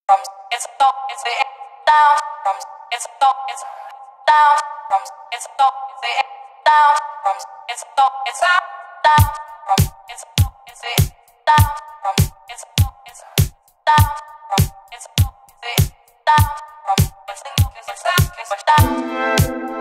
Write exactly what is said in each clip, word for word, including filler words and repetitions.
from it's up, it's the down from it's up, it's down from it's up, it's the down from it's up, it's up, down from it's up, it's the down from it's up, it's down from it's up, it's the down from it's the up, it's up, it's down.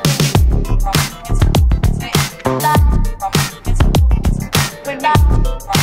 When